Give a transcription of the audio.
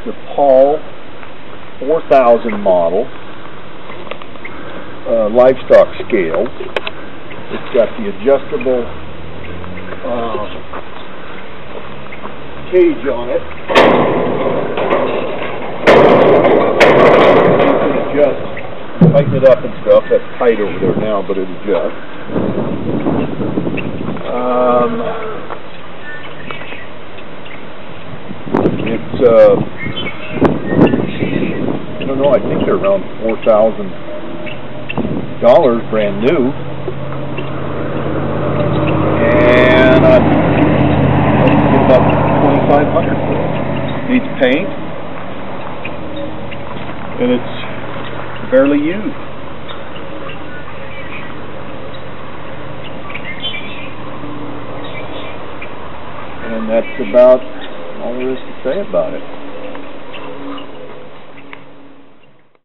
the Paul 4000 model livestock scale. It's got the adjustable cage on it. You can adjust, tighten it up and stuff. That's tight over there now, but it adjusts. It's I don't know, I think they're around $4,000 brand new. And I get about $2,500 for it. Needs paint, and it's barely used. And that's about all there is to say about it.